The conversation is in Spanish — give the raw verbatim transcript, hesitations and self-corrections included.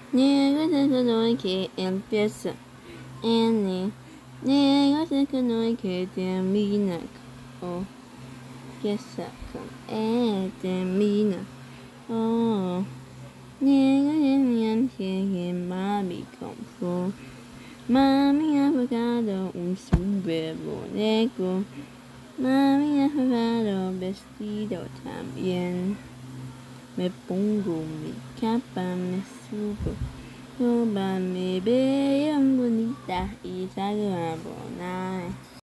Negro es el color que empieza en el. Negro es el color que termina con. Empieza con E, termina. Oh. Negro es mi ángel que mami compró. Mami ha jugado un super boneco. Mami ha jugado vestido también. Me pongo mi capa, me subo. Roba me veo bonita y salgo a volar.